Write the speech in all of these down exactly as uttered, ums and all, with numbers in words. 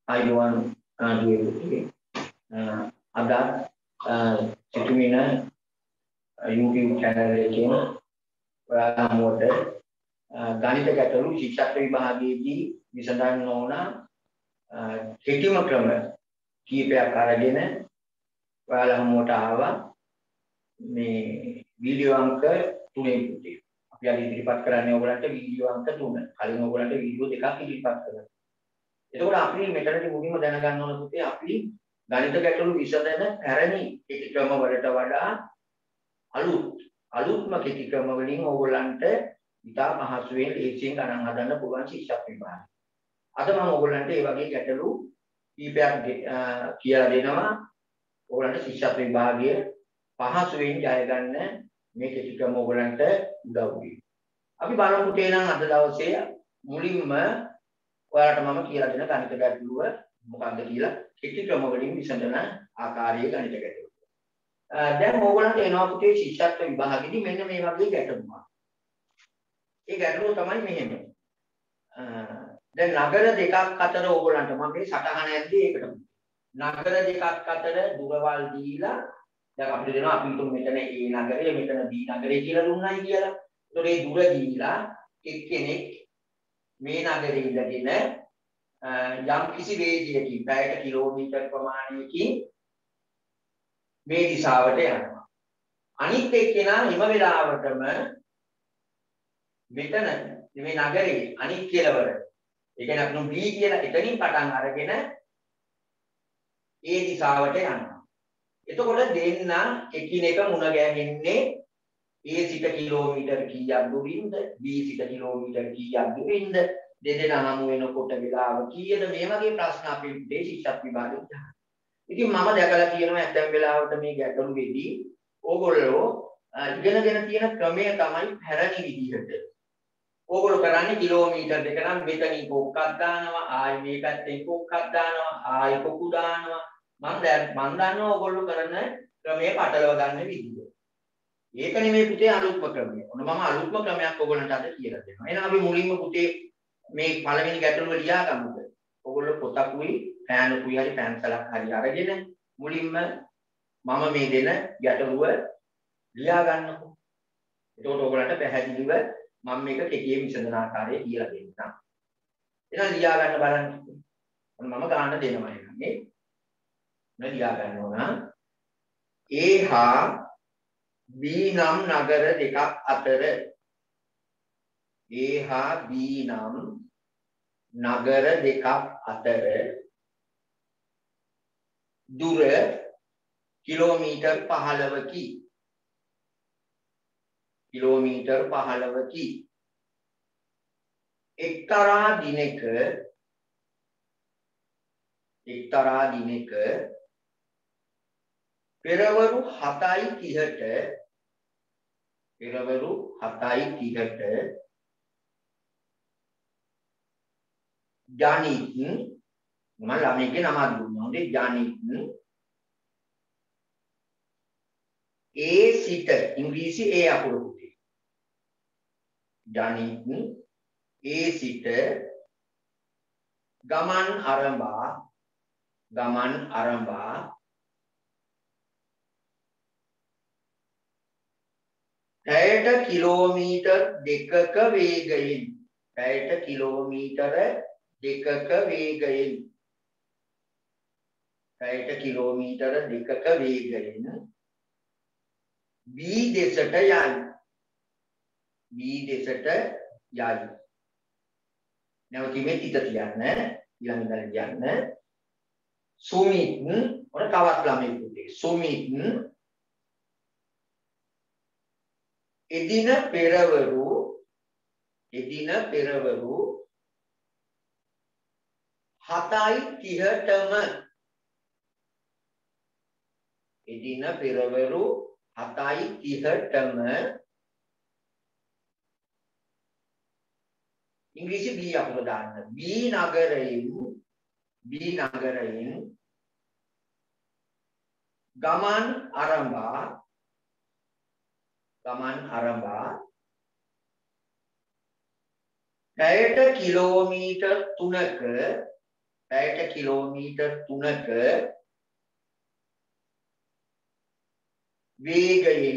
අයිබෝන් දුවේ අද සිතුමින YouTube channel එකෙන් ඔයාලා මොකද ගණිත ගැටලු ශිෂ්‍යත්ව විභාගයේදී විසඳන්න ඕන කෙටිම ක්‍රම කීපයක් අරගෙන ඔයාලා හමුවට ආවා මේ වීඩියෝ අංක තුනෙන් පුතේ. අපි අද ඉදිරිපත් කරන්නේ ඔයගලන්ට වීඩියෝ අංක තුන. කලින් ඔයගලන්ට වීඩියෝ දෙකක් ඉදිරිපත් කරනවා. එතකොට අපි මෙතනදී මුලින්ම දැනගන්න ඕන පුතේ අපි ගණිත ගැටලු විසඳන පැරණි කෙටි ක්‍රම වලට වඩා අලුත් අලුත්ම කෙටි ක්‍රම වලින් ඕගොල්ලන්ට ඉතා පහසුවෙන් ලේසියෙන් ගණන් හදන්න පුළුවන් ශිෂ්‍යත්ව විභාගය. අද මම ඕගොල්ලන්ට මේ වගේ ගැටලු කීපයක් කියලා දෙනවා. ඕගොල්ලන්ට ශිෂ්‍යත්ව විභාගය පහසුවෙන් ජය ගන්න මේ කෙටි ක්‍රම ඕගොල්ලන්ට උදව් වෙයි. අපි බලමු තේනම් අද දවසේ මුලින්ම ඔයාලට මම කියලා දෙන ගණිත ගැටලුව මොකක්ද කියලා කෙටි ක්‍රම වලින් විසඳන ආකාරයේ ගණිත ගැටලුව. දැන් ඕගොල්ලන්ට එනවා පුතේ ශිෂ්‍යත්ව විභාගෙදී මෙන්න මේ වගේ ගැටලුවක්. ඒ ගැටලුව තමයි මෙහෙම. දැන් නගර දෙකක් අතර ඕගොල්ලන්ට මම මේ සටහන ඇද්දි ඒකට නගර දෙකක් අතර දුරවල් දීලා දැන් අපිට දෙනවා අපි හිතමු මෙතන A නගරය මෙතන B නගරය කියලා දුන්නයි කියලා. ඒතකොට ඒ දුර දීලා එක්කෙනෙක් මේ නගරේ ඉඳගෙන යම් කිසි වේගයකින් පැයට කිලෝමීටර් ප්‍රමාණයකින් මේ දිශාවට යනවා. අනිත් එක්කෙනා හිම වෙලාවටම මෙතන මේ නගරේ අනිත් කෙළවර ඒ කියන්නේ අපි B කියලා එතනින් පටන් අරගෙන ඒ දිශාවට යනවා. එතකොට දෙන්න එකිනෙක මුණ ගැහෙන්නේ A සිට කිලෝමීටර් කීයක් දුරින්ද B සිට කිලෝමීටර් කීයක් දුරින්ද දෙදෙනා හමු වෙනකොට වෙලාව කීයද මේ වගේ ප්‍රශ්න අපි මේ ශිෂ්‍යත්ව විභාගෙත් අහනවා. ඉතින් මම දැකලා තියෙනවා ඇතැම් වෙලාවට මේ ගැටලු වෙදී ඕගොල්ලෝ ඉගෙනගෙන තියෙන ක්‍රමය තමයි පැරණි විදිහට. ඕගොල්ලෝ කරන්නේ කිලෝමීටර් දෙක නම් මෙතනින් කොක්කක් දානවා ආයි මේ පැත්තෙන් කොක්කක් දානවා ආයි කොකු දානවා. මම දැන් මම දන්නවා ඕගොල්ලෝ කරන ක්‍රමයේ පටලව ගන්න විදිහ. ඒක නෙමෙයි පුතේ අලුත්ම ක්‍රමය. ඔන්න මම අලුත්ම ක්‍රමයක් ඔයගොල්ලන්ට අද කියලා දෙනවා. එහෙනම් අපි මුලින්ම පුතේ මේ පළවෙනි ගැටලුව ලියා ගමුද? ඔයගොල්ලෝ පොතකුයි පෑනකුයි හරි පැන්සලක් හරි අරගෙන මුලින්ම මම මේ දෙන ගැටලුව ලියා ගන්නකො. එතකොට ඔයගොල්ලන්ට පැහැදිලිව මම මේක කෙටියෙන් විසඳන ආකාරය කියලා දෙන්නම්. එහෙනම් ලියා ගන්න බලන්න. ඔන්න මම ගන්න දෙනවා එන්නේ. මම ලියා ගන්න ඕන. A හා B නම් නගර දෙකක් අතර A හා B නම් නගර දෙකක් අතර දුර කිලෝමීටර් පහළොවකි. කිලෝමීටර් පහළොවකි. එක්තරා දිනක එක්තරා දිනක පෙරවරු හතයි තිහට පෙරවරු හතයි තිහට ජනිත් මම ළමයිගේ නමක් දුන්නා. හොඳේ ජනිත් A සිට ඉංග්‍රීසි A අකුර පුතේ. ජනිත් A සිට ගමන් ආරම්භා ගමන් ආරම්භා පැයට කිලෝමීටර් දෙකක වේගයෙන් පැයට කිලෝමීටර දෙකක වේගයෙන් පැයට කිලෝමීටර දෙකක වේගයෙන් B දෙසට යයි. B දෙසට යයි. නැවතීමේ තිත තියන්න ඊළඟ ඉඳලා කියන්න. සුමිත් ඔන්න තවත් ළමයෙක් පුතේ. සුමිත් එදින පෙරවරු එදින පෙරවරු හතයි තිහටම එදින පෙරවරු හතයි තිහටම ඉංග්‍රීසි B අකුර දාන්න. B නගරයෙන් B නගරයෙන් ගමන් ආරම්භා ගමන් ආරම්භා පැයට කිලෝමීටර් තුනක පැයට කිලෝමීටර් තුනක වේගයෙන්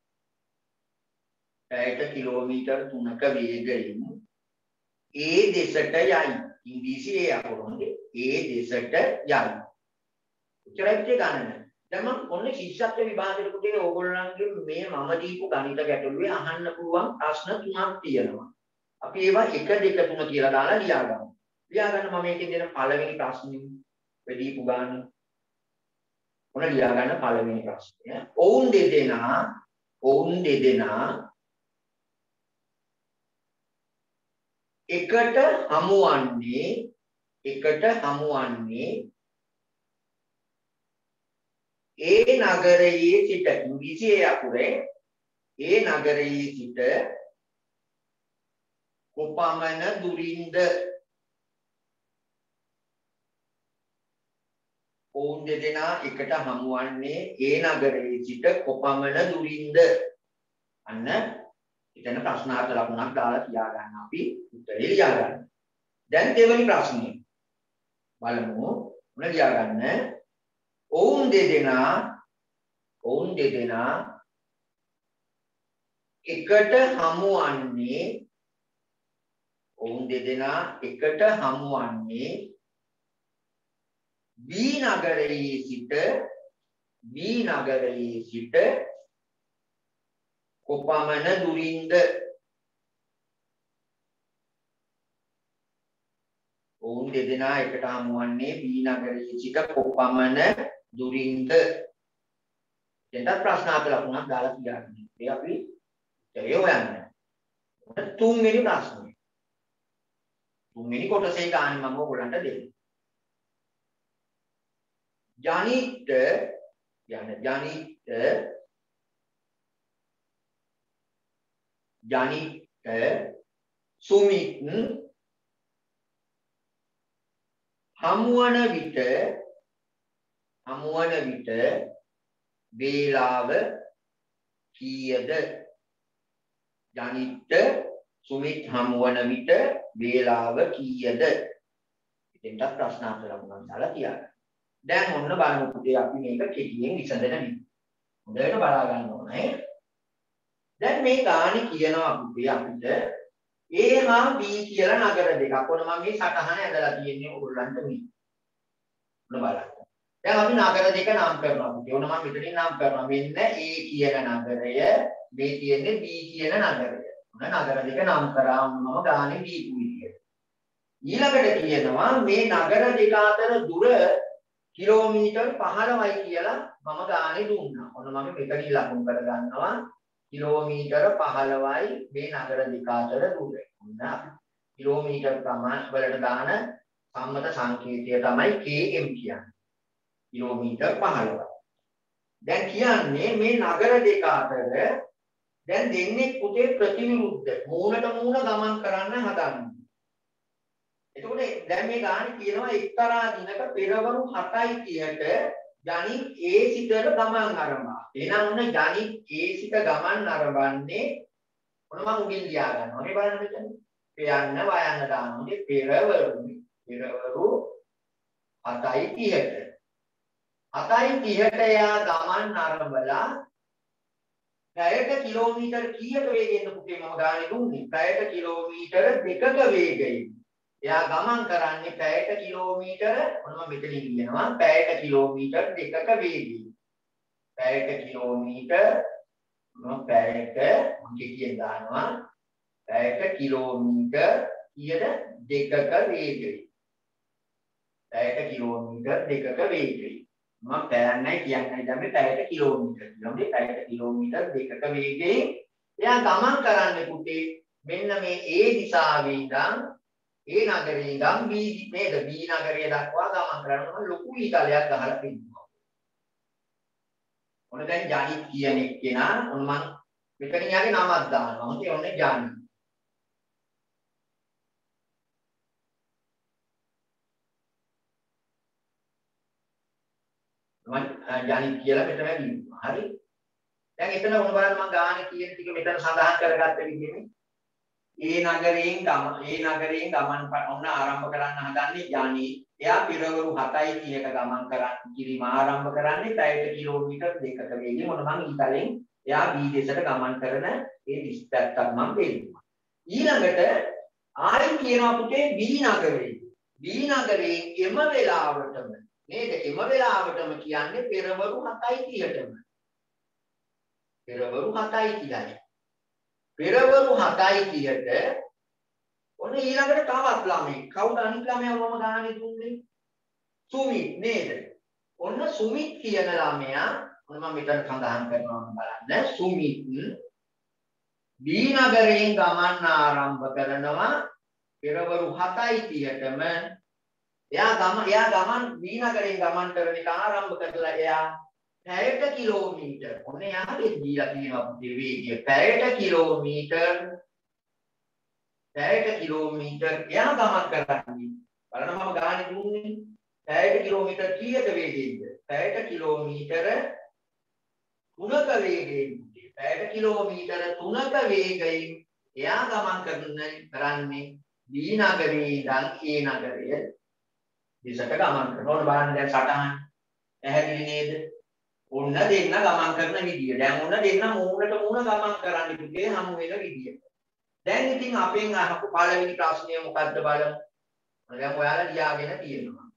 පැයට කිලෝමීටර් තුනක වේගයෙන් ඒ දෙසට යයි. ඉංග්‍රීසි ඒ අකුරුනේ ඒ දෙසට යයි. උච්චාරණය ගන්න. දැන් මම ඔන්න ශිෂ්‍යත්ව විභාගයට පුතේ ඕගොල්ලන්ගේ මේ මම දීපු ගණිත ගැටලුවේ අහන්න පුළුවන් ප්‍රශ්න තුනක් තියෙනවා. අපි ඒවා එක දෙක තුන කියලා දාලා ලියාගමු. ලියාගන්න මම මේකේ දෙන පළවෙනි ප්‍රශ්නේ ඔය දීපු ගාන. ඔන්න ලියාගන්න පළවෙනි ප්‍රශ්නය. ඔවුන් දෙදෙනා ඔවුන් දෙදෙනා එකට හමුවන්නේ එකට හමුවන්නේ ඒ නගරයේ සිට ඉංග්‍රීසියේ අකුරේ ඒ නගරයේ සිට කොපමණ දුරින්ද ඔවුන් දෙදෙනා එකට හමුවන්නේ ඒ නගරයේ සිට කොපමණ දුරින්ද අන්න එතන ප්‍රශ්නාර්ථ ලකුණක් දාලා තියාගන්න අපි උත්තරේ ලියා ගන්න. දැන් දෙවෙනි ප්‍රශ්නේ බලමු. මොන ලියා ගන්න? ඔවුන් දෙදෙනා ඔවුන් දෙදෙනා එකට හමුවන්නේ ඔවුන් දෙදෙනා එකට හමුවන්නේ B නගරයේ සිට B නගරයේ සිට කොපමණ දුරින්ද ඔවුන් දෙදෙනා එකට හමුවන්නේ B නගරයේ සිට කොපමණ දුරින්ද එතන ප්‍රශ්නාර්ථ ලකුණක් දාලා තියාගන්න. ඒ අපි ඒ හොයන්න. තුන්වෙනි ප්‍රශ්නේ. තුන්වෙනි කොටසේ ගානේ මම ඔයගලන්ට දෙන්නේ. ජනිත් යන ජනිත් ජනිත් සුමිත් හමුවන විට හමුවන විට වේලාව කීයද? ජනිත් සුමිත් හමුවන විට වේලාව කීයද? ඉතින්ට ප්‍රශ්නාර්ථ ලකුණක් දාලා තියාගන්න. දැන් ඔන්න බලමු පුතේ අපි මේක කෙටියෙන් විසඳන විදිහ. හොඳට බලා ගන්න ඕනේ. දැන් මේ ගානේ කියනවා පුතේ අපිට A හා B කියලා නගර දෙකක්. ඔන්න මම මේ සටහන ඇඳලා තියෙන්නේ ඔයගොල්ලන්ට මේ. ඔන්න බලන්න. දැන් අපි නගර දෙක නම් කරනවා පුතේ. ඔන්න මම මෙතනින් නම් කරනවා. මෙන්න A කියන නගරය, මේ තියෙන්නේ B කියන නගරය. ඔන්න නගර දෙක නම් කරාම මම ගානේ දීපු විදියට. ඊළඟට කියනවා මේ නගර දෙක අතර දුර කිලෝමීටර් පහළොවයි කියලා මම ගානේ දුන්නා. ඔන්න මම මෙතනින් ලකුණු කර ගන්නවා. කිලෝමීටර පහළොවයි මේ නගර දෙක අතර දුර. ඔන්න අපි කිලෝමීටර් ප්‍රමාණ වලට දාන සම්මත සංකේතය තමයි km කියන්නේ. කිලෝමීටර් පහළොවයි. දැන් කියන්නේ මේ නගර දෙක අතර දැන් දෙන්නේ පුතේ ප්‍රතිවිරුද්ධ මූණට මූණ ගමන් කරන්න හදන්නේ. එතකොට දැන් මේ ගානේ කියනවා එක්තරා දිනක පෙරවරු හතයි තිහට ජනිත් A සිට ගමන් ආරම්භා. එහෙනම් ඔන්න ජනිත් A සිට ගමන් ආරම්භන්නේ ඔන්න මම උඩින් ලියා ගන්නවා. මේ බලන්න මෙතන. පයන්න වයන්න දාන්නේ පෙරවරු පෙරවරු හතයි තිහට. හතයි තිහට යා ගමන් ආරම්භලා පැයට කිලෝමීටර් කීයක වේගයෙන්ද පුතේ මම ගානේ දුන්නේ? පැයට කිලෝමීටර් දෙකක වේගයෙන්. එයා ගමන් කරන්නේ පැයට කිලෝමීටර ඔන්න මම මෙතනින් කියනවා පැයට කිලෝමීටර් දෙකක වේගයෙන්. පැයට කිලෝමීටර් මම පැයට මම කියෙන් දානවා පැයට කිලෝමීටර් කීයද දෙකක වේගයෙන්. පැයට කිලෝමීටර් දෙකක වේගයෙන්. මම පැයන්නයි කියන්නේ දැන් පැයට කිලෝමීටර් කියලා. මේ පැයට කිලෝමීටර් දෙකක වේගයෙන් එයා ගමන් කරන්නේ පුතේ මෙන්න මේ A දිශාවේ ඉඳන් ඒ නගරේ ඉඳන් B නේද B නගරය දක්වා ගමන් කරනවා ලොකු ඊතලයක් ගහලා තිබුණා. ඔන්න දැන් ජනිත් කියන එක්කෙනා ඔන්න මම මෙතනින් යාගේ නමක් දානවා. මොකද ඔන්නේ ජනිත්. මම ජනිත් කියලා මෙතන ලියනවා. හරි. දැන් එතන ඔන්න බලන්න මම ගානේ කියන ටික මෙතන සඳහන් කරගත්ත විදිහනේ. ඒ නගරයෙන් ගම ඒ නගරයෙන් ගමන් ඔන්න ආරම්භ කරන්න හදන්නේ ජානි. එයා පිරවරු හතයි තිහක ගමන් කරන්න කිරීම ආරම්භ කරන්නේ පැයට කිලෝමීටර් දෙකක වේගයෙන්. මොන මං ඊතලෙන් එයා B දෙසට ගමන් කරන ඒ විස්තරයක් මම දෙන්නවා. ඊළඟට ආයි කියනවා පුතේ B නගරේ. B නගරේ එම වෙලාවටම නේද? එම වෙලාවටම කියන්නේ පෙරවරු හතයි තිහටම. පෙරවරු හතයි තිහයි. පෙරවරු හතයි තිහට ඔන්න ඊළඟට තවත් ළමයි. කවුද අනිත් ළමයා මම ගානේ දුන්නේ? සුමිත් නේද? ඔන්න සුමිත් කියන ළමයා ඔන්න මම මෙතන සඳහන් කරනවා බලන්න. සුමිත් B නගරයෙන් ගමන් ආරම්භ කරනවා පෙරවරු හතයි තිහටම. එයා ගම එයා ගමන් B නගරයෙන් ගමන් කරන එක ආරම්භ කරලා එයා පැයට කිලෝමීටර් ඔන්න යාගේ දීලා තියෙනවා වේගය පැයට කිලෝමීටර් පැයට කිලෝමීටර් එයා ගමන් කරන්නේ බලන්න මම ගානේ දුන්නේ පැයට කිලෝමීටර් කීයක වේගයෙන්ද පැයට කිලෝමීටර තුනක වේගයෙන් පැයට කිලෝමීටර තුනක වේගයෙන් එයා ගමන් කරන්නේ කරන්නේ B නගරේ ඉඳන් A නගරය දිසට ගමන් කරනවා බලන්න දැන් සටහන් පැහැදිලි නේද ඔන්න දෙන්න ගමන් කරන විදිය. දැන් ඔන්න දෙන්න මූණට මූණ ගමන් කරන්න පුතේ හමු වෙන විදිය. දැන් ඉතින් අපෙන් අහපු පළවෙනි ප්‍රශ්නය මොකද්ද බලමු. දැන් ඔයාලා ලියාගෙන තියෙනවා.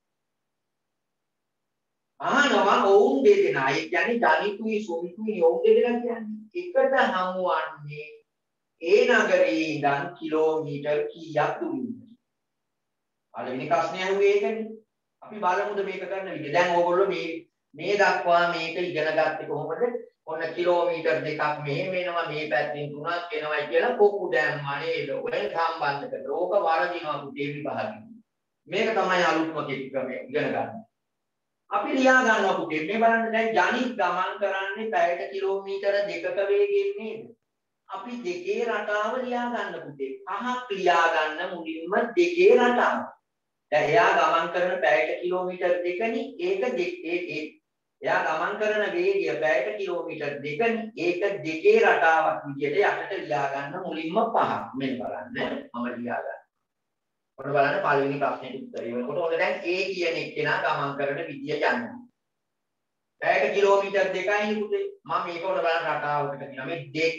අහනවා ඔවුන් දෙදෙනා ඒ කියන්නේ ජනිතුයි සුමිතුයි ඔවුන් දෙදෙනා කියන්නේ එකට හමුවන්නේ ඒ නගරේ ඉඳන් කිලෝමීටර් කීයක් දුරින්ද? පළවෙනි ප්‍රශ්නේ අහුවේ ඒකනේ. අපි බලමුද මේක කරන විදිය. දැන් ඕගොල්ලෝ මේ මේ දක්වා මේක ඉගෙන ගත්තේ කොහොමද? ඔන්න කිලෝමීටර් දෙකක් මෙහෙම වෙනවා මේ පැත්තෙන් තුනක් එනවා කියලා කොක්කු දැම්මා නේද? ඔය සම්බන්ධ කරලා. ඕක වරදිනවා පුතේ විභාගෙ. මේක තමයි අලුත්ම ක්‍රමය ඉගෙන ගන්න. අපි ලියා ගන්නවා පුතේ. මේ බලන්න දැන් ජනිත් ගමන් කරන්නේ පැයට කිලෝමීටර දෙකක වේගයෙන් නේද? අපි දෙකේ රටාව ලියා ගන්න පුතේ. පහක් ලියා ගන්න මුලින්ම දෙකේ රටාව. දැන් එයා ගමන් කරන පැයට කිලෝමීටර් දෙකනි ඒක දෙකේ එයා ගමන් කරන වේගය පැයට කිලෝමීටර් දෙකනි ඒක දෙකේ රටාවක් විදියට යටට ලියා ගන්න මුලින්ම පහක් මෙන්න බලන්න මම ලියා ගන්න. ඔන්න බලන්න පළවෙනි ප්‍රශ්නෙට උත්තරය වෙනකොට ඔන්න දැන් A කියන එක්කෙනා ගමන් කරන විදිය යන්නේ. පැයට කිලෝමීටර් දෙකයිනි පුතේ. මම මේක ඔන්න බලන්න රටාවකට කියනවා මේ දෙක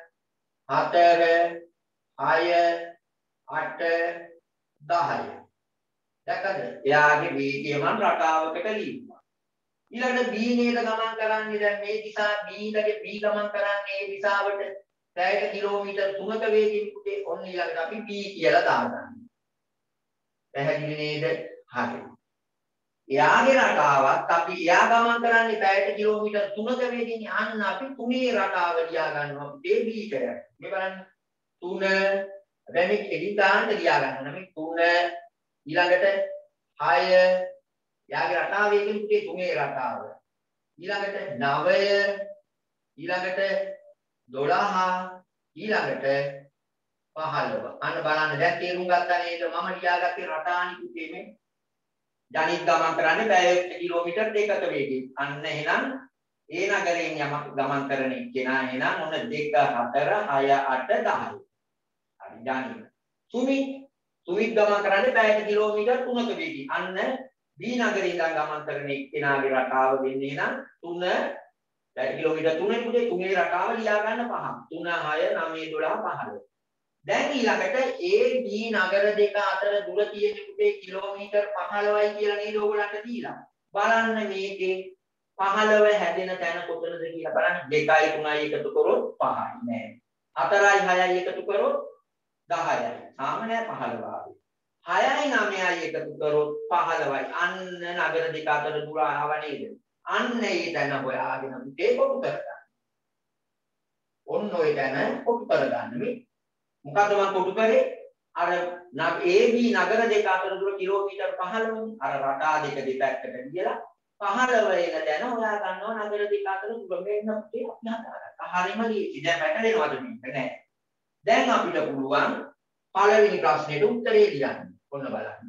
හතර හය අට දහය. දැක්කද? එයාගේ වේගය මන් රටාවකට ලියුවා. ඊළඟට B නේද ගමන් කරන්නේ දැන් මේ දිශා B ඊළඟට B ගමන් කරන්නේ මේ දිශාවට පැයට කිලෝමීටර් තුනක වේගයෙන් පුතේ ඔන්න ඊළඟට අපි B කියලා දාගන්නවා. පැහැදිලි නේද? හරි. එයාගේ රටාවත් අපි එයා ගමන් කරන්නේ පැයට කිලෝමීටර් තුනක වේගයෙන් යන්න අපි තුනේ රටාව ලියා ගන්නවා පුතේ B කියලා. මේ බලන්න තුන දැන් මේ එඩින් දාන්න ලියා ගන්නවා මේ තුන ඊළඟට හය යාගේ රටාව වේගෙන් පුතේ තුනේ රටාව ඊළඟට නවය ඊළඟට දොළහ ඊළඟට පහළව අන්න බලන්න දැන් තේරුම් ගත්තා නේද මම ලියාගත්තේ රටානි පුතේ මේ ජනිත් ගමන් කරන්නේ පැයට කිලෝමීටර් දෙකක වේගයෙන් අන්න එහෙනම් ඒ නගරයෙන් යම ගමන් කරන කෙනා එහෙනම් ඔන්න දෙක හතර හය අට දහය හරි ජනිත් සුමිත් සුමිත් ගමන් කරන්නේ පැයට කිලෝමීටර් තුනක වේගයෙන්. අන්න B නගරේ ඉඳන් ගමන් කරන එක්කෙනාගේ රටාව වෙන්නේ නම් තුන පැයට කිලෝමීටර් තුනේ පුතේ තුනේ රටාව ලියා ගන්න පහ. තුන හය නවය දොළහ පහළව. දැන් ඊළඟට A B නගර දෙක අතර දුර තියෙන පුතේ කිලෝමීටර් පහළොවයි කියලා නේද ඕගොල්ලන්ට දීලා. බලන්න මේකේ පහළව හැදෙන තැන කොතනද කියලා බලන්න. දෙකයි තුනයි එකතු කරොත් පහයි නෑ. හතරයි හයයි එකතු කරොත් දහයයි. සාම නෑ පහළව ආවේ. හයයි නවයයි එකතු කරොත් පහළවයි. අන්න නගර දෙක අතර දුර ආව නේද? අන්න ඒ තැන හොයාගෙන පුතේ කොටු කරගන්න. ඔන්න ඔය තැන කොටු කරගන්න මේ. මොකද මම කොටු කරේ? අර A B නගර දෙක අතර දුර කිලෝමීටර් පහළොවනේ. අර රටා දෙක දෙපැත්තට ගියලා පහළව එන තැන හොයා ගන්නවා නගර දෙක අතර දුර මෙන්න පුතේ අපි හදාගත්තා. හරියම ලීසි. දැන් වැටහෙනවද මේක නෑ. දැන් අපිට පුළුවන් පළවෙනි ප්‍රශ්නෙට උත්තරේ ලියන්න. ඔන්න බලන්න.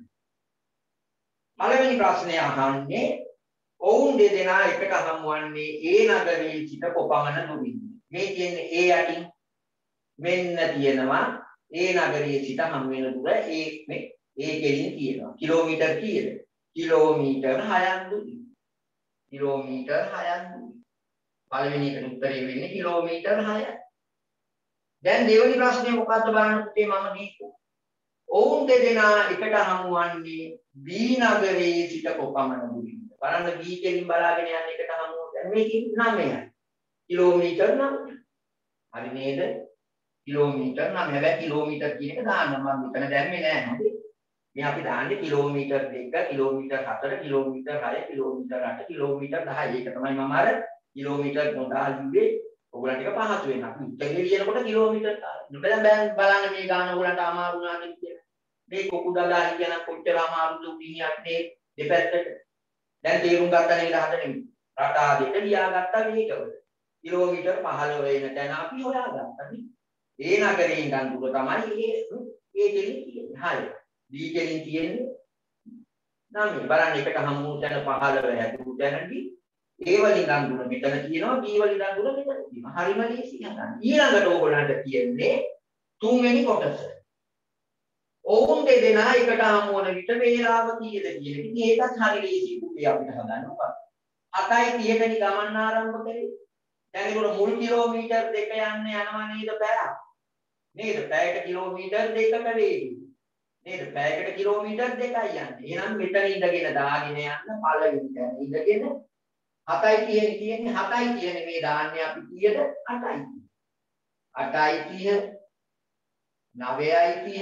පළවෙනි ප්‍රශ්නය අහන්නේ ඔවුන් දෙදෙනා එකට හමුවන්නේ ඒ නගරයේ සිට කොපමණ දුරින්ද? මේ කියන්නේ ඒ යටින් මෙන්න තියෙනවා ඒ නගරයේ සිට හම් වෙන දුර ඒ මේ ඒ කෙලින් කියනවා. කිලෝමීටර් කීයද? කිලෝමීටර් හයක් දුයි. කිලෝමීටර් හයක් දුයි. පළවෙනි එකට උත්තරේ වෙන්නේ කිලෝමීටර් හයයි. දැන් දෙවෙනි ප්‍රශ්නේ මොකද්ද බලන්න පුතේ මම දීපු. ඔවුන් දෙදෙනා එකට හමු වන්නේ බී නගරයේ සිට කොපමණ දුරින්ද? බලන්න බී කෙලින් බලාගෙන යන එකට හමු දැන් මේ නවයයි. කිලෝමීටර් නවයයි. හරි නේද? කිලෝමීටර් නම් හැබැයි කිලෝමීටර් කියන එක දාන්න මම මෙතන දැම්මේ නෑ නේද? මේ අපි දාන්නේ කිලෝමීටර් දෙක, කිලෝමීටර් හතර, කිලෝමීටර් හය, කිලෝමීටර් අට, කිලෝමීටර් දහය. ඒක තමයි මම අර කිලෝමීටර් නොදාලිවේ ඔයගලන්ට එක පහසු වෙනවා. උත්තරේ ලියනකොට කිලෝමීටර් දාන්න. දැන් බලන්න මේ ගාන ඔයගලන්ට අමාරු නාද කියලා. මේ කොකුඩලා කියන කොච්චර අමාරුද උඩිනියක් මේ දෙපැත්තට. දැන් තේරුම් ගත්තා නේද හදන්නේ? රටා දෙක ලියාගත්තා මේකවල. කිලෝමීටර් පහළොව වෙන තැන අපි හොයාගත්තා නේ. ඒ නගරේ ඉඳන් දුර තමයි ඒ ඒ කෙලින් තියෙන්නේ. හරි. දී කෙලින් තියෙන්නේ නම් බලන්න එකට හමු තැන පහළොව හැදුණු තැනදී ඒ වලින් ඉඳන් දුර මෙතන තියෙනවා දී වලින් ඉඳන් දුර මෙතන තියෙනවා. හරිම ලේසි නේද? ඊළඟට ඕගොල්ලන්ට කියන්නේ තුන්වෙනි කොටස. ඔවුන් දෙදෙනා එකට හමු වන විට වේලාව කීයද කියන එක. ඉතින් ඒකත් හරි ලේසි පුතේ අපිට හදන්න ඕන. හතයි තිහටනි ගමන් ආරම්භ කරේ. දැන් ඒක මුල් කිලෝමීටර් දෙක යන්න යනවා නේද පැයක්? නේද? පැයකට කිලෝමීටර් දෙකක වේගය. නේද? පැයකට කිලෝමීටර් දෙකයි යන්නේ. එහෙනම් මෙතන ඉඳගෙන දාගෙන යන්න පළවෙනි තැන ඉඳගෙන හතයි තිහේ තියෙන්නේ හතයි කියන්නේ මේ දාන්නේ අපි කීයද? අටයි. අටයි තිහ නවයයි තිහ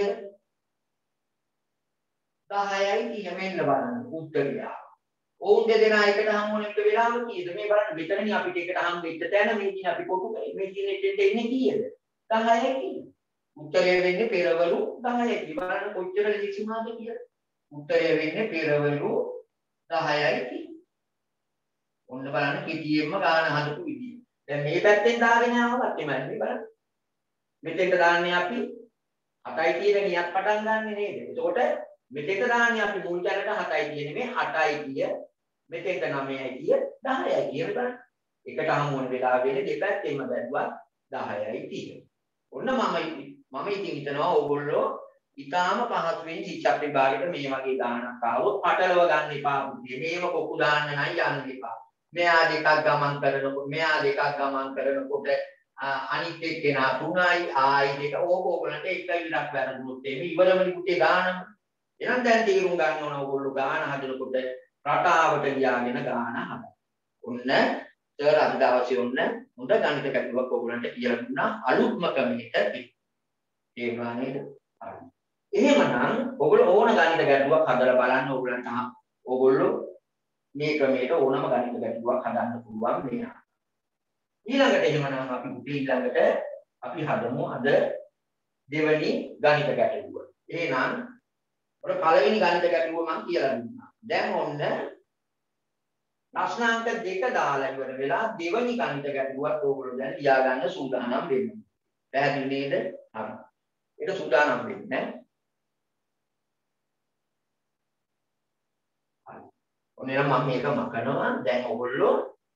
දහයයි තිහ මෙන්න බලන්න උත්තරය. ඔවුන් දෙදෙනා එකට හමු වන එක වෙලාව කීයද? මේ බලන්න මෙතනනේ අපිට එකට හමු වෙච්ච තැන මේකින් අපි කොටු කරේ. මේ කියන එකට එන්නේ කීයද? දහයයි කීයද? උත්තරය වෙන්නේ පෙරවලු දහයයි. බලන්න කොච්චර ලේසිමාද කියලා. උත්තරය වෙන්නේ පෙරවලු දහයයි කියලා. ඔන්න බලන්න කෙටියෙන්ම ගාන හදපු විදිය. දැන් මේ පැත්තෙන් දාගෙන යනවත් එමය මේ බලන්න. මෙතෙන්ට දාන්නේ අපි හතයි කියන නියත් පටන් ගන්නෙ නේද? එතකොට මෙතෙන්ට දාන්නේ අපි මුල් තැනට හතයි කියන මේ අටයි කිය මෙතෙන්ට නවයයි කිය දහයයි කියන බලන්න. එකට හමු වන වෙලාව වෙන්නේ දෙපැත්තෙන්ම බැලුවා දහයයි තිහ. ඔන්න මම මම ඉතින් හිතනවා ඕගොල්ලෝ ඊටාම පහසුවෙන් ශික්ෂා විභාගෙට මේ වගේ ගානක් ආවොත් පටලව ගන්න එපා පුතේ. මේව කොකු දාන්න නම් යන්න එපා. මෙයා දෙකක් ගමන් කරනකොට මෙයා දෙකක් ගමන් කරනකොට අනිත් එක්කෙනා තුනයි ආයි දෙක ඕක ඕගොල්ලන්ට එක විලක් වැරදුනොත් එමේ ඉවරමනි පුතේ ගානම. එහෙනම් දැන් තීරුම් ගන්න ඕන ඕගොල්ලෝ ගාන හදනකොට රටාවට ලියාගෙන ගාන හදන්න. ඔන්න සර් අද දවසේ ඔන්න හොඳ ගණිත ගැටලුවක් ඕගොල්ලන්ට කියලා දුන්නා අලුත්ම ක්‍රමයකට. තේරුණා නේද? හරි. එහෙමනම් ඔයගොල්ලෝ ඕන ගණිත ගැටලුවක් හදලා බලන්න ඕගොල්ලන්ට ඕගොල්ලෝ මේ ක්‍රමයට ඕනම ගණිත ගැටලුවක් හදන්න පුළුවන් වෙනවා. ඊළඟට එහෙමනම් අපි ඊළඟට අපි හදමු අද දෙවෙනි ගණිත ගැටලුව. එහෙනම් ඔය පළවෙනි ගණිත ගැටලුව මම කියලා දුන්නා. දැන් ඔන්න ප්‍රශ්නාංක දෙක දාලා ඉවර වෙලා දෙවෙනි ගණිත ගැටලුවත් ඕගොල්ලෝ දැන් ලියා ගන්න සූදානම් වෙන්න. පැහැදිලි නේද? හරි. ඒක සූදානම් වෙන්න ඈ. හරි. ඔන්න එහෙනම් මම මේක මකනවා. දැන් ඕගොල්ලෝ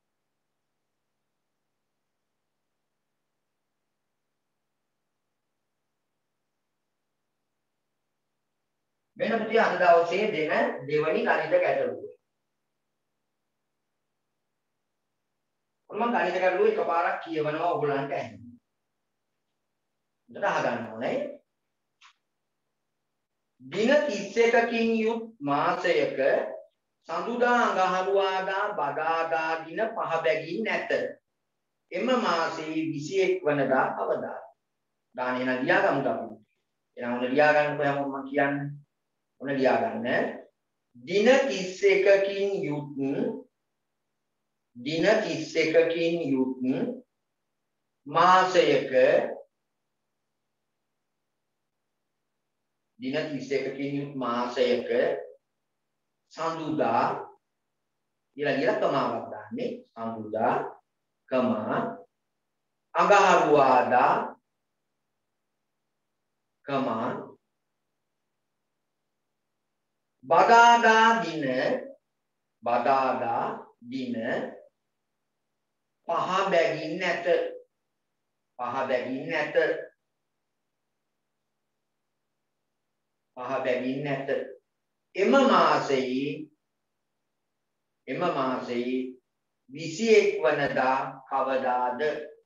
මෙන්න පුතේ අද දවසේ දෙන දෙවෙනි ගණිත ගැටලුව. මම ගණිත ගැටලුව එකපාරක් කියවනවා ඔයගොල්ලන්ට ඇහෙන්න. හොඳට අහගන්න ඕනේ. දින තිස් එකකින් යුත් මාසයක සඳුදා අඟහරුවාදා බදාදා දින පහ බැගින් නැත. එම මාසයේ විසි එක් වනදා කවදාද? ගානේ නම් ලියා ගමු අපි. එහෙනම් ඔන්න ලියා ගන්න කොහොමද මම කියන්නේ? ඔන්න ලියා ගන්න. දින තිස් එකකින් යුත් දින තිස් එකකින් යුත් මාසයක දින තිස් එකකින් යුත් මාසයක සඳුදා ඊළඟ ඊළඟ කමාවක් දාන්නේ සඳුදා කමා අඟහරුවාදා කමා බදාදා දින බදාදා දින පහ බැගින් නැත පහ බැගින් නැත පහ බැගින් නැත. එම මාසයේ එම මාසයේ විසි එක් වනදා කවදාද?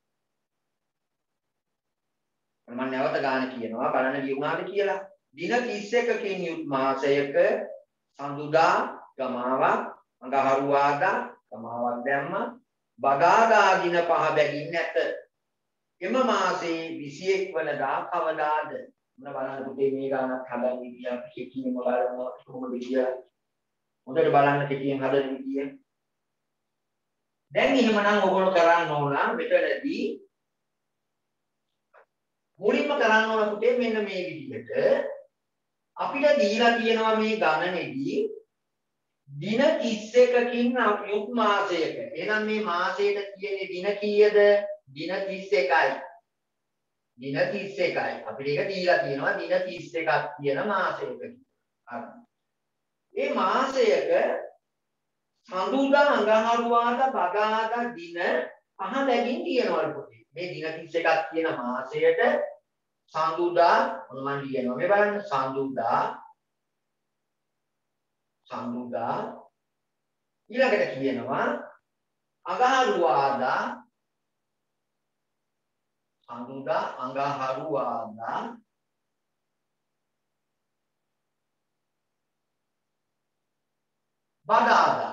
මම නැවත ගාන කියනවා බලන්න ලියුණාද කියලා. දින තිස් එකකින් යුත් මාසයක සඳුදා ගමාවක් අඟහරුවාදා ගමාවක් දැම්මා බදාදා දින පහ බැගින් නැත. එම මාසයේ විසි එක් වනදා කවදාද? මොන බලන්න පුතේ මේ ගානක් හදන්න විදිය කෙටියෙන්ම බලනවා කොහොමද කියලා. හොඳට බලන්න කෙටියෙන් හදන විදිය. දැන් එහෙමනම් ඔයගොල්ලෝ කරන්න ඕන මෙතනදී මුලින්ම කරන්න ඕන පුතේ මෙන්න මේ විදිහට අපිට දීලා තියෙනවා මේ ගණනේදී දින තිස් එකකින් යුත් මාසයක. එහෙනම් මේ මාසයට තියෙන්නේ දින කීයද? දින තිස් එකයි. දින තිස් එකයි. අපිට ඒක දීලා තියෙනවා දින තිස් එකක් තියෙන මාසයක කියලා. හරි. මේ මාසයක සඳුදා අඟහරුවාදා බදාදා දින පහ බැගින් තියෙනවා පුතේ. මේ දින තිස් එකක් තියෙන මාසයට සඳුදා මොන මන් කියනවා මේ බලන්න සඳුදා සඳුදා ඊළඟට කියනවා අඟහරුවාදා සඳුදා අඟහරුවාදා බදාදා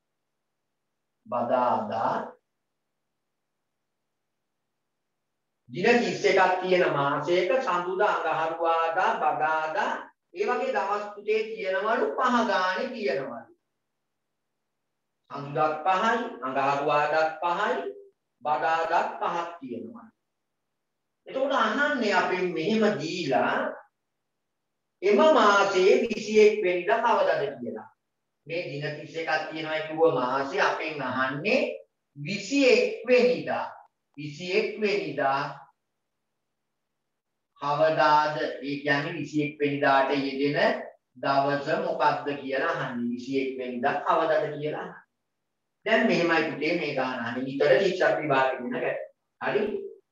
බදාදා දින තිස් එකක් තියෙන මාසයක සඳුදා අඟහරුවාදා බදාදා ඒ වගේ දවස් පුතේ තියෙනවලු පහ ගානේ තියෙනවලු. සඳුදාත් පහයි අඟහරුවාදාත් පහයි බදාදාත් පහක් තියෙනවා. එතකොට අහන්නේ අපෙන් මෙහෙම දීලා එම මාසයේ විසි එක් වෙනිදා කවදාද කියලා. මේ දින තිස් එකක් තියෙනවා කිව්ව මාසේ අපෙන් අහන්නේ විසි එක් වෙනිදා. විසි එක් වෙනිදා කවදාද? ඒ කියන්නේ විසි එක් වෙනිදාට යෙදෙන දවස මොකක්ද කියලා අහන්නේ. විසි එක් වෙනිදා කවදාද කියලා අහන්නේ. දැන් මෙහෙමයි පුතේ මේ ගාන අහන්නේ. විතර ශික්ෂා විභාගෙ වෙන ගැට. හරි?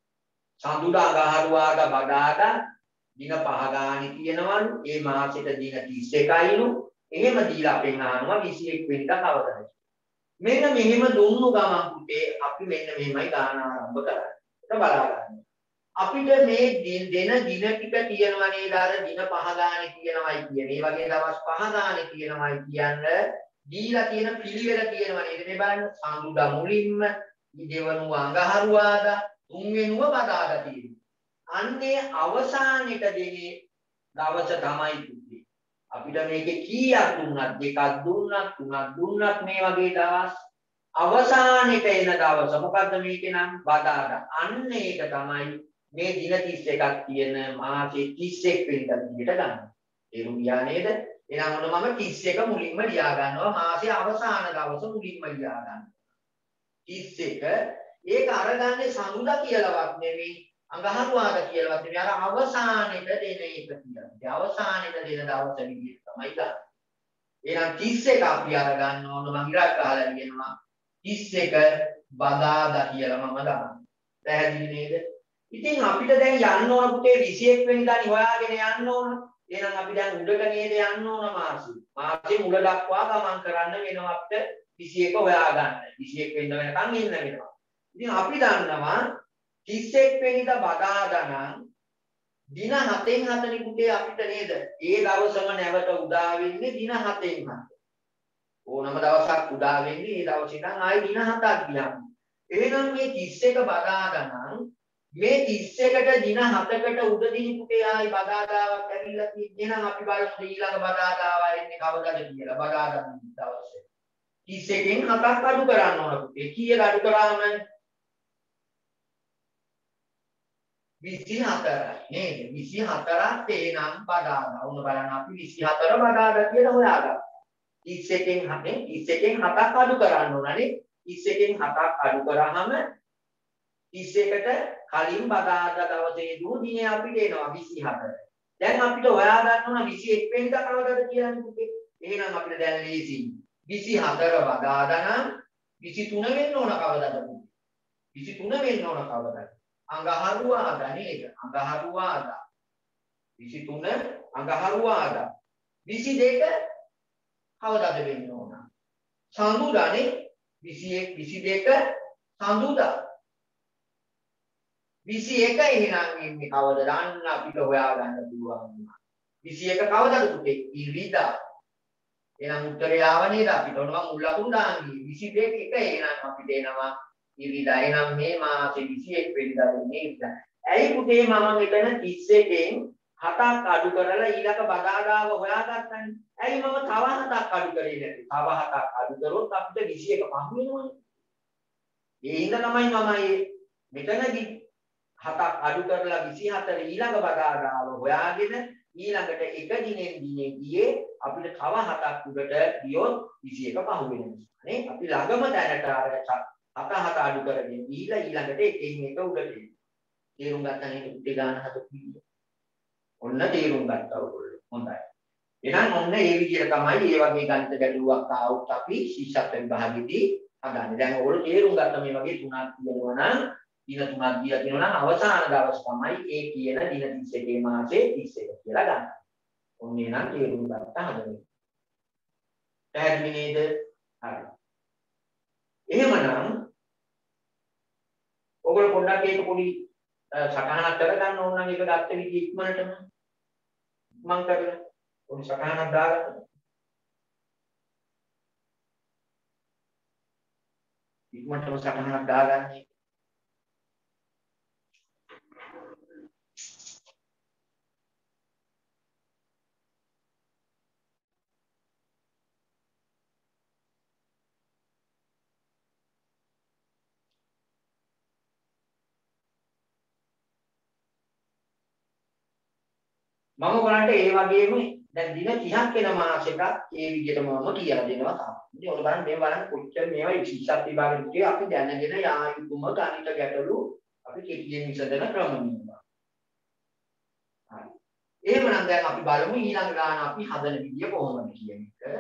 සඳුදා අඟහරුවාදා බදාදා දින පහ ගානේ තියෙනවලු. ඒ මාසෙට දින තිස් එකයිලු. එහෙම දීලා අපෙන් අහනවා විසි එක් වෙනිදා කවදාද? මෙන්න මෙහෙම දුන්නු ගමන් පුතේ අපි මෙන්න මෙහෙමයි ගාන ආරම්භ කරන්නේ. ඒක බලා ගන්න. අපිට මේ දෙන දින ටික තියෙනවා නේද? අර දින පහ ගානේ තියෙනවයි කියන. මේ වගේ දවස් පහ ගානේ තියෙනවයි කියන්නේ දීලා තියෙන පිළිවෙල තියෙනවා නේද? මේ බලන්න සඳුදා මුලින්ම දෙවනුව අඟහරුවාදා තුන්වෙනුව බදාදා තියෙනවා. අන්නේ අවසානෙට දෙන්නේ දවස තමයි පුතේ. අපිට මේකේ කීයක් දුන්නත් දෙකක් දුන්නත් තුනක් දුන්නත් මේ වගේ දවස් අවසානෙට එන දවස මොකද්ද මේකේ නම් බදාදා. අන්න ඒක තමයි මේ දින තිස් එකක් තියෙන මාසේ තිස් එක් වෙනිදා විදිහට ගන්න. තේරුම් ගියා නේද? එහෙනම් ඔන්න මම තිස් එක මුලින්ම ලියා ගන්නවා. මාසේ අවසාන දවස මුලින්ම ලියා ගන්නවා. තිස් එක ඒක අරගන්නේ සඳුදා කියලාවත් නෙමෙයි අඟහරුවාදා කියලාවත් නෙමෙයි අර අවසානෙට දෙන එක කියලා. ඒ අවසානෙට දෙන දවස විදිහට තමයි ගන්න. එහෙනම් තිස් එක අපි අරගන්න ඕන මම ඉරක් ගහලා කියනවා තිස් එක බදාදා කියලා මම දානවා. පැහැදිලි නේද? ඉතින් අපිට දැන් යන්න ඕන පුතේ විසි එක් වෙනිදානි හොයාගෙන යන්න ඕන. එහෙනම් අපි දැන් උඩට නේද යන්න ඕන මාසෙ. මාසෙ මුල දක්වා ගමන් කරන්න වෙනවා අපිට විසි එක හොයාගන්න. විසි එක් වෙනිදා වෙනකන් ඉන්න වෙනවා. ඉතින් අපි දන්නවා තිස් එක් වෙනිදා බදාදා නම් දින හතෙන් හතනේ පුතේ අපිට නේද? ඒ දවසම නැවත උදා වෙන්නේ දින හතෙන් හත. ඕනම දවසක් උදා වෙන්නේ ඒ දවසේ නම් ආයි දින හතක් ගියාම. එහෙනම් මේ තිස් එක බදාදා නම් මේ තිස් එකට දින හතකට උදදී පුතේ ආයි බදාදාවක් ඇවිල්ලා තියෙන්නේ. එහෙනම් අපි බලමු ඊළඟ බදාදාව එන්නේ කවදාද කියලා. බදාදා දවසේ. තිස් එකෙන් හතක් අඩු කරන්න ඕන පුතේ. කීයද අඩු කරාම? විසි හතරයි නේද? විසි හතරක් එනම් බදාදා. උන බලන්න අපි විසි හතර බදාදා කියලා හොයාගත්තා. තිස් එකෙන් හතෙන් තිස් එකෙන් හතක් අඩු කරන්න ඕනනේ. තිස් එකෙන් හතක් අඩු කරාම තිස් එකට කලින් බදාදා දවසේ දු දිනේ අපිට එනවා විසි හතර. දැන් අපිට හොයා ගන්න ඕන විසි එක් වෙනිදා කවදාද කියන්නේ පුතේ. එහෙනම් අපිට දැන් ලේසියි. විසි හතර බදාදා නම් විසි තුන වෙන්න ඕන කවදාද පුතේ? විසි තුන වෙන්න ඕන කවදාද? අඟහරුවාදා නේද? අඟහරුවාදා විසි තුන අඟහරුවාදා. විසි දෙක කවදාද වෙන්න ඕන? සඳුදානේ විසි එක විසි දෙක සඳුදා. විසි එක එහෙනම් ඉන්නේ කවදද? අන්න අපිට හොයාගන්න පුළුවන්. විසි එක කවදද පුතේ? ඉරිදා. එහෙනම් උත්තරේ ආව නේද? අපිට ඕන මම මුල් ලකුණු දාන්නේ. විසි දෙක එක එහෙනම් අපිට එනවා ඉරිදා. එහෙනම් මේ මාසේ විසි එක වෙනිදා වෙන්නේ ඉරිදා. ඇයි පුතේ මම මෙතන තිස් එකෙන් හතක් අඩු කරලා ඊළඟ බදාදාව හොයාගත්තනේ. ඇයි මම තව හතක් අඩු කරේ නැත්තේ? තව හතක් අඩු කරොත් අපිට විසි එක පහ වෙනවනේ. ඒ හින්දා තමයි මම මෙතනදී හතක් අඩු කරලා විසි හතර ඊළඟ බදාදාව හොයාගෙන ඊළඟට එක දිනෙන් දිනේ ගියේ අපිට තව හතක් උඩට ගියොත් විසි එක පහ වෙනවා නේ. අපි ළඟම දැනට අර හත හත අඩු කරගෙන ගිහිලා ඊළඟට එකකින් එක උඩට එනවා. තේරුම් ගත්තා නේද? උඩ ගන්න හදපු ඔන්න තේරුම් ගත්තා ඔයගොල්ලෝ. හොඳයි. එහෙනම් ඔන්න ඒ විදිහට තමයි මේ වගේ ගණිත ගැටලුවක් ආවොත් අපි ශිෂ්‍යත්ව විභාගෙදී හදන්නේ. දැන් ඔයගොල්ලෝ තේරුම් ගත්තා මේ වගේ තුනක් කියනවා නම් දින තුනක් දීලා තියෙනවා නම් අවසාන දවස් තමයි ඒ කියන දින තිස් එකේ මාසේ තිස් එක කියලා ගන්න. ඔන්න එහෙනම් තේරුම් ගත්තා හදන්නේ. පැහැදිලි නේද? හරි. එහෙමනම් ඔයගොල්ලෝ පොඩ්ඩක් ඒක පොඩි සටහනක් කරගන්න ඕන නම් ඒක ගත්ත විදිහ ඉක්මනටම මම කරලා පොඩි සටහනක් දාගන්න. ඉක්මනටම සටහනක් දාගන්න. මම ඔයාලට ඒ වගේම දැන් දින තිහක් වෙන මාසෙකත් ඒ විදිහටම මම කියලා දෙනවා තමයි. ඉතින් ඔයාලා බලන්න මේ බලන්න කොච්චර මේවා ශිෂ්‍යත්ව විභාගෙදී අපි දැනගෙන යා යුතුම ගණිත ගැටලු අපි කෙටියෙන් විසඳන ක්‍රම මේවා. හරි. එහෙමනම් දැන් අපි බලමු ඊළඟ ගාන අපි හදන විදිය කොහොමද කියන එක.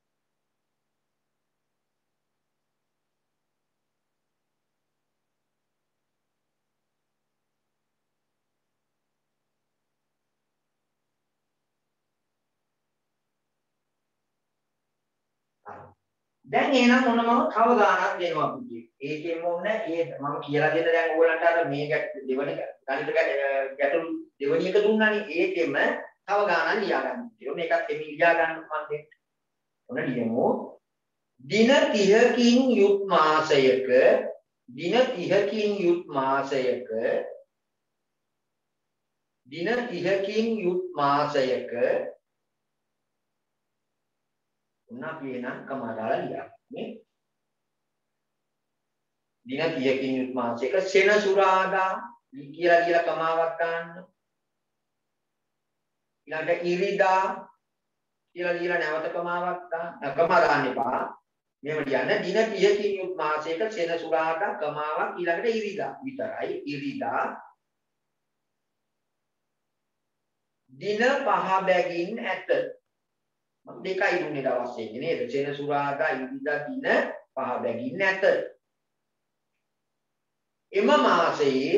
දැන් එහෙනම් මොන මම තව ගානක් දෙනවා පුතේ. ඒකෙම ඕන ඒ මම කියලා දෙන්න දැන් ඕගොල්ලන්ට අර මේ දෙවන ගණිත ගැටලු දෙවනි එක දුන්නානේ. ඒකෙම තව ගානක් ලියා ගන්න. ඒක මේකත් එමි ලියා ගන්න මම දෙන්න. ඔන්න ලියමු. දින තිහකින් යුත් මාසයක දින තිහකින් යුත් මාසයක දින තිහකින් යුත් මාසයක උනා කියනනම් කමාදාලා ලියන්නේ. දින තිහකින් යුත් මාසයක සෙනසුරාදා කියලා කියලා කමාවක් ගන්න. ඊළඟට ඉරිදා කියලා කියලා නැවත කමාවක් ගන්න. කමා ගන්න එපා. මෙහෙම ලියන්න. දින තිහකින් යුත් මාසයක සෙනසුරාදා කමාවක් ඊළඟට ඉරිදා විතරයි. ඉරිදා දින පහ බැගින් ඇත. මම දෙකයි දුන්නේ දවස් එකේ නේද? සෙනසුරාදා ඉරිදා දින පහ බැගින් නැත. එම මාසයේ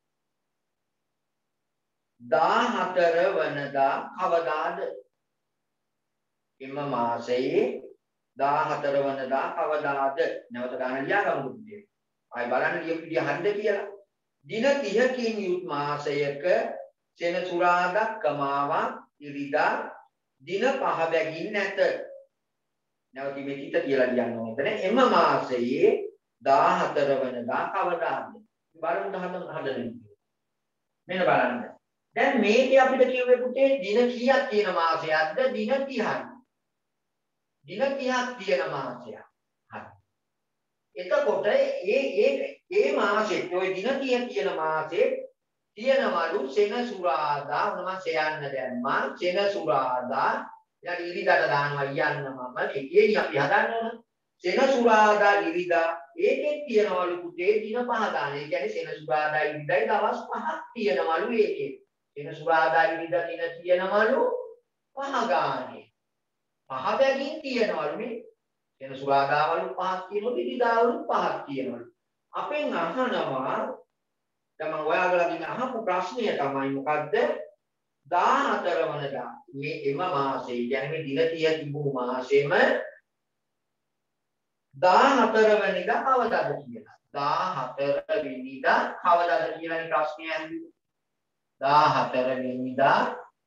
දාහතර වනදා කවදාද? එම මාසයේ දාහතර වනදා කවදාද? නැවත ගන්න ලියා ගමු පුතේ. ආයි බලන්න ලියපු විදිය හරිද කියලා. දින තිහකින් යුත් මාසයක සෙනසුරාදා කමාවක් ඉරිදා දින පහ බැගින් නැත. නැවත මේ තිත කියලා ලියන්න ඕනේ. එම මාසයේ දාහතර වනදා කවදාද? බලන්න හදන හදන මෙන්න බලන්න. දැන් මේකේ අපිට කියුවේ පුතේ දින කීයක් තියෙන මාසයක්ද? දින තිහක්. දින තිහක් තියෙන මාසයක්. හරි. එතකොට ඒ ඒ ඒ මාසෙත් ওই දින තිහ තියෙන මාසෙත් තියෙනවලු සෙනසුරාදා මොනවද සයන්න දැම්මා සෙනසුරාදා ඊට ඉරිදාට දානවා යන්න මම ඒකේ අපි හදන්න ඕන සෙනසුරාදා ඉරිදා ඒකෙත් තියෙනවලු පුතේ දින පහ ගන්න. ඒ කියන්නේ සෙනසුරාදා ඉරිදායි දවස් පහක් තියෙනවලු ඒකේ. සෙනසුරාදා ඉරිදා දින තියෙනවලු පහ ගානේ. පහ බැගින් තියෙනවලු මේ සෙනසුරාදාවලු පහක් තියෙනවලු ඉරිදාවලු පහක් තියෙනවලු. අපෙන් අහනවා දැන් මම ඔයාලගෙන් අහපු ප්‍රශ්නය තමයි මොකද්ද? දාහතර වනදා මේ එම මාසෙ කියන්නේ මේ දින තිය තිබුණු මාසෙම දාහතර වෙනිදා කවදාද කියලා. දාහතර වෙනිදා කවදාද කියලා ප්‍රශ්නය ඇහුවේ. දාහතර වෙනිදා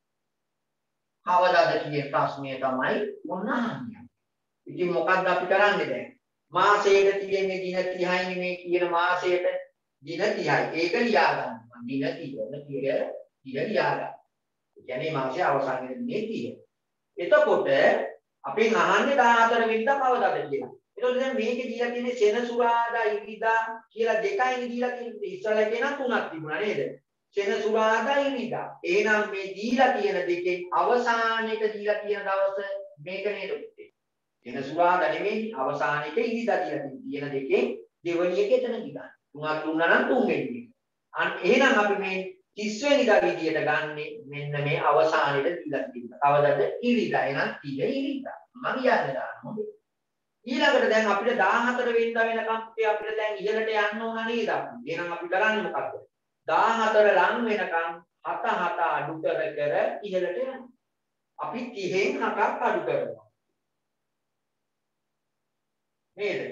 කවදාද කියන ප්‍රශ්නය තමයි මොන අහන්නේ. ඉතින් මොකක්ද අපි කරන්නේ දැන්? මාසයට තියෙන්නේ දින තිහයි මේ කියන මාසයට දින තිහයි. ඒක ලියා ගන්න. දින තිය තිය දින ලියා ගන්න. ඒ කියන්නේ මාසයේ අවසානයේ දිනේ තිය. එතකොට අපි අහන්නේ දාහතර වෙනිදා කවදාද කියලා. එතකොට දැන් මේකේ දීලා තියෙන්නේ සෙනසුරාදා ඉරිදා කියලා දෙකයිනේ දීලා තියෙන්නේ. ඉස්සරහ කියන තුනක් තිබුණා නේද? සෙනසුරාදා ඉරිදා. එහෙනම් මේ දීලා තියෙන දෙකෙන් අවසානයේට දීලා තියෙන දවස මේක නේද පුතේ? සෙනසුරාදා නෙමෙයි අවසානයේට ඉරිදා දීලා තියෙන දෙකෙන් දෙවෙනි එක එතන ගියා. තුනක් දුන්නා නම් තුන්වෙනි එක. අන්න එහෙනම් අපි මේ තිස් වෙනිදා විදියට ගන්නෙ මෙන්න මේ අවසානයේට දීලා තියෙනවා. කවදද? ඉරිදා. එහෙනම් තිය ඉරිදා. මම යන්න දානවා. ඊළඟට දැන් අපිට දාහතර වෙනිදා වෙනකම් අපිට දැන් ඉහළට යන්න ඕන නේද අපි. එහෙනම් අපි කරන්නේ මොකක්ද? දාහතර ලං වෙනකම් හත හත අඩු කර කර ඉහළට යනවා. අපි තිහෙන් හතක් අඩු කරනවා. නේද?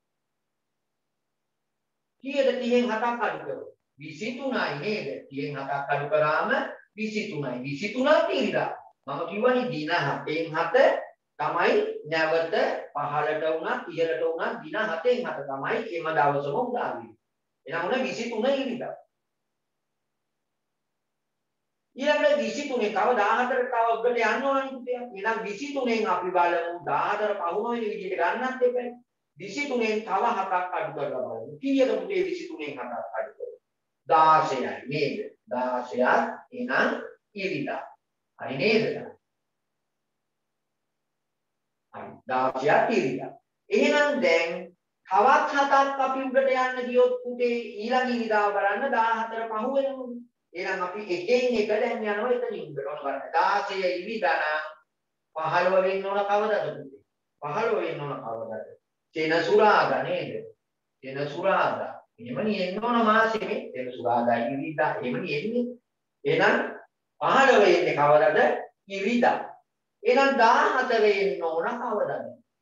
කීයද තිහෙන් හතක් අඩු කරන්නේ? විසි තුනයි නේද? තිහෙන් හතක් අඩු කරාම විසි තුනයි. විසි තුනක් ඉරිදා. මම කිව්වනේ දින හතෙන් හත තමයි නැවත පහළට වුණත් ඉහළට වුණත් දින හතෙන් හත තමයි එම දවසම උදා වෙන්නේ. එහෙනම් උන විසි තුන ඉරිදා. ඊළඟට විසි තුනේ තව දාහතරට තව ඔබට යන්න ඕනනේ පුතේ. එහෙනම් විසි තුනෙන් අපි බලමු දාහතර පහුම වෙන විදිහට ගන්නත් එපා. විසි තුනෙන් තව හතක් අඩු කරලා බලමු. කීයද පුතේ විසි තුනෙන් හතක් අඩු කරලා? දාසයයි නේද? දාසයක් එහෙනම් ඉරිදා. හරි නේද? දාසයක් ඉරිදා. එහෙනම් දැන් තවත් හතක් අපි උඩට යන්න ගියොත් පුතේ ඊළඟ ඉරිදාව බලන්න දාහතර පහ වෙනවනේ. එහෙනම් අපි එකෙන් එක දැන් යනවා එතනින් උඩට ඕන බලන්න. දාසය ඉරිදා නම් පහළව වෙන්න ඕන කවදද පුතේ? පහළව වෙන්න ඕන කවදද? සෙනසුරාදා නේද? සෙනසුරාදා. එහෙමනේ එන්න ඕන මාසෙනේ. සෙනසුරාදා ඉරිදා එහෙමනේ එන්නේ. එහෙනම් පහළව එන්නේ කවදද? ඉරිදා. එහෙනම් දාහතර වෙන්න ඕන කවදද?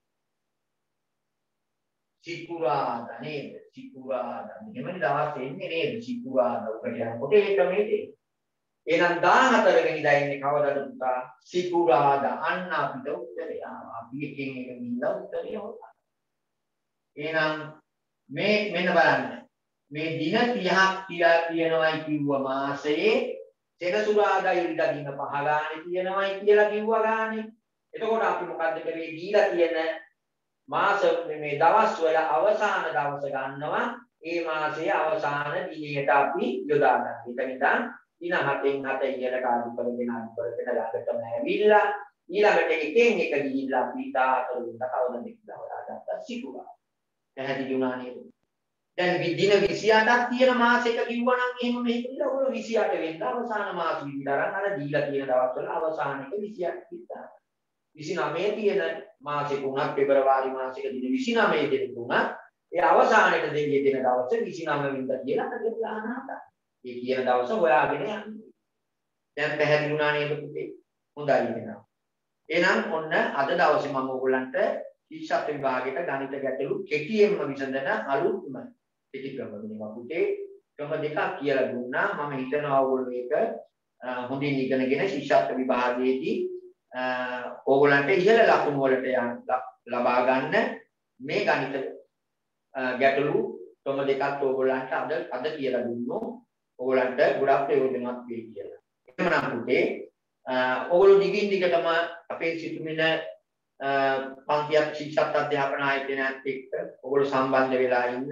සිකුරාදා නේද? සිකුරාදා. මෙහෙමනේ දවස් එන්නේ නේද? සිකුරාදා උකට යනකොට ඒක මේකේ. එහෙනම් දාහතර වෙනිදා එන්නේ කවදද පුතා? සිකුරාදා. අන්න අපිට උත්තරය ආවා. අපි එකෙන් එක ගිහිල්ලා උත්තරය හොයනවා. එහෙනම් මේ මෙන්න බලන්න. මේ දින තිහක් කියලා කියනවායි කිව්ව මාසයේ සෙනසුරාදා ඉරිදා දින පහ ගානේ තියෙනවයි කියලා කිව්වා ගානේ. එතකොට අපි මොකද්ද කරේ? දීලා තියෙන මාස මේ දවස් වල අවසාන දවස ගන්නවා. ඒ මාසයේ අවසාන දිනයට අපි යොදා ගන්නවා. ඒක නිසා දින හතෙන් හත ඉහළට අඩු කරගෙන අඩු කරගෙන ළඟටම ඇවිල්ලා ඊළඟට එකෙන් එක ගිහිල්ලා අපි දාහතර වෙනිදා කවදද කියලා හොයාගත්තා සිකුරාදා. පැහැදිලි වුණා නේද? දැන් දින විසි අටක් තියෙන මාසෙක කිව්වනම් එහෙම මෙහෙම කියලා ඔය විසි අට වෙනිදා අවසාන මාස විදිහට අරන් අර දීලා තියෙන දවස්වල අවසාන එක විසි අට කිව්වා. විසි නවය තියෙන මාසෙක උනත් පෙබරවාරි මාසෙක දින විසි නවය දෙක උනත් ඒ අවසානයේ දෙවිය දෙන දවස විසි නවය වෙනිදා කියලා අපිට ගන්න හදා. ඒ කියන දවස හොයාගෙන යන්න. දැන් පැහැදිලි වුණා නේද පුතේ? හොඳයි එහෙනම්. එහෙනම් ඔන්න අද දවසේ මම ඔයගලන්ට ශිෂ්‍යත්ව විභාගයට ගණිත ගැටලු කෙටියෙන්ම විසඳන අලුත්ම කෙටි ක්‍රම දෙකක් පුතේ ක්‍රම දෙකක් කියලා දුන්නා. මම හිතනවා ඔයගොල්ලෝ මේක හොඳින් ඉගෙනගෙන ශිෂ්‍යත්ව විභාගයේදී ඕගොල්ලන්ට ඉහළ ලකුණු වලට ලබා ගන්න මේ ගණිත ගැටලු ක්‍රම දෙකක් ඕගොල්ලන්ට අද අද කියලා දුන්නොත් ඕගොල්ලන්ට ගොඩක් ප්‍රයෝජනවත් වෙයි කියලා. එහෙනම් පුතේ ඕගොල්ලෝ දිගින් දිගටම අපේ සිතුමින පන්තියක් ශික්ෂා අධ්‍යාපන ආයතනයත් එක්ක ඕගොල්ලෝ සම්බන්ධ වෙලා ඉන්න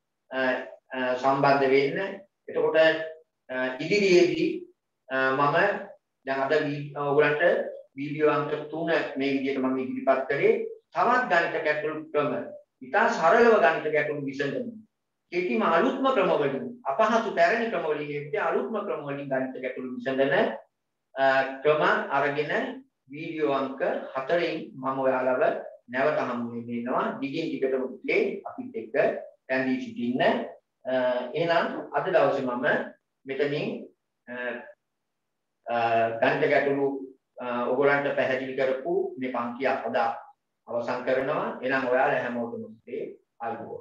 සම්බන්ධ වෙන්න. එතකොට ඉදිරියේදී මම දැන් අද ඕගොල්ලන්ට වීඩියෝ අංක තුන මේ විදිහට මම ඉදිරිපත් කරේ. තවත් ගණිත ගැටලු ක්‍රම ඉතා සරලව ගණිත ගැටලු විසඳන කෙටිම අලුත්ම ක්‍රම වලින් අපහසු පැරණි ක්‍රම වලින් එක්ක අලුත්ම ක්‍රම වලින් ගණිත ගැටලු විසඳන ක්‍රම අරගෙන වීඩියෝ අංක හතරෙන් මම ඔයාලව නැවත හමු වෙනවා. දිගින් දිගටම පුතේ අපිත් එක්ක රැඳී සිටින්න. එහෙනම් අද දවසේ මම මෙතනින් ගණිත ගැටලු ඔයගොල්ලන්ට පැහැදිලි කරපු මේ පන්තියක් අද අවසන් කරනවා. එහෙනම් ඔයාලා හැමෝටම ඒ අල්ලුවා.